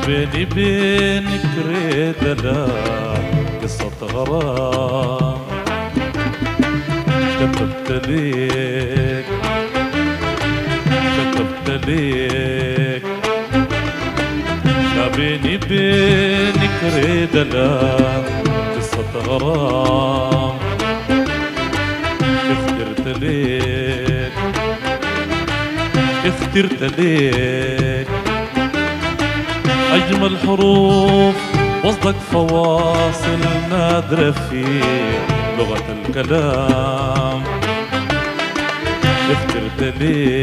بيني بينك ريدلة قصة غرام كتبت ليك يا بيني بينك ريدلة قصة غرام اخترت ليك أجمل حروف وصدق فواصل نادرة في لغة الكلام. اخترت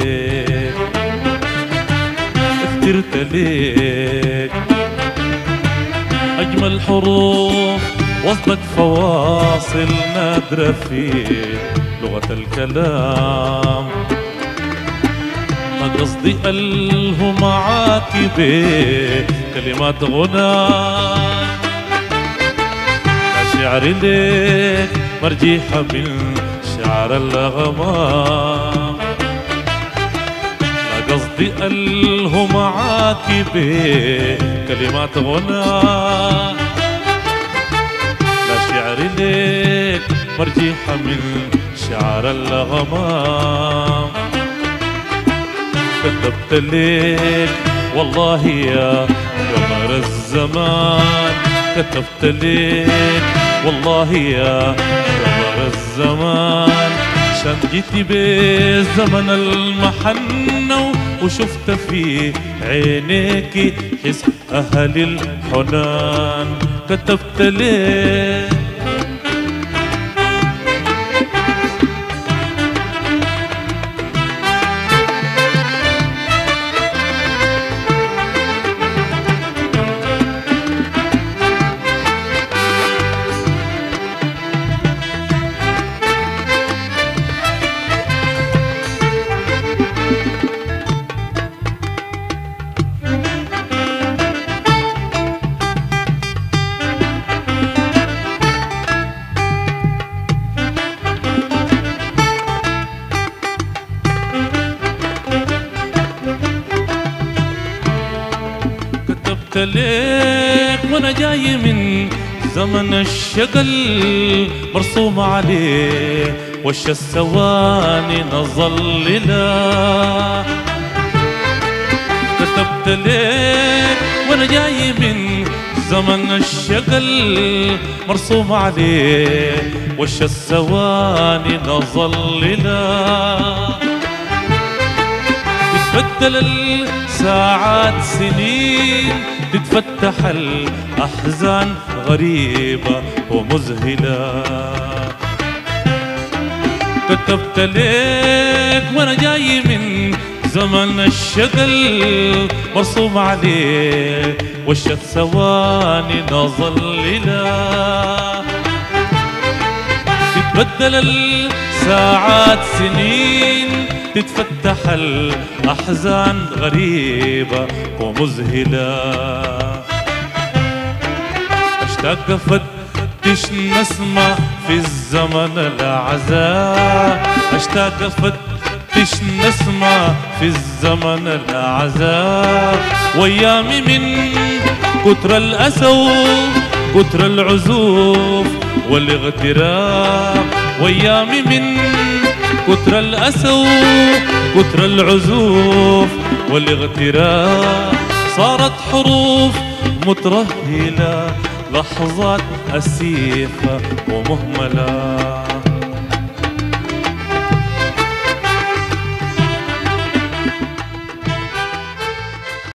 ليك أجمل حروف وصدق فواصل نادرة في لغة الكلام. ما قصدي ألهو معاك بكلمات غناء، شعري ليك مرجيحة من شعر الغمام. ما قصدي ألهو معاك بكلمات غناء، شعري ليك مرجيحة من شعر الغمام. كتبت ليك والله يا قمر الزمان، كتبت ليك والله يا قمر الزمان. شان جيتي بالزمن المحنة وشفت في عينيكي حس أهل الحنان. كتبت ليك ليك وانا جاي من زمن الشقل مرسوم عليه وش الثواني نظللا. كتبت ليك وانا جاي من زمن الشقل مرسوم عليه وش الثواني نظللا. تتبدل الساعات سنين، تتفتح الأحزان غريبة ومذهلة. كتبت ليك وانا جاي من زمن الشقل مرسوم عليه وش الثواني نظللا. تتبدل الساعات سنين، تتفتح الأحزان غريبة ومذهلة. أشتاق أفتش نسمة في الزمن الأعزاء، أشتاق أفتش نسمة في الزمن الأعزاء. وأيامي من كتر الأسى كتر العزوف والاغتراب. وأيامي من كتر الأسى كتر العزوف والاغتراب. صارت حروف مترهلة، لحظات أسيفة ومهملة.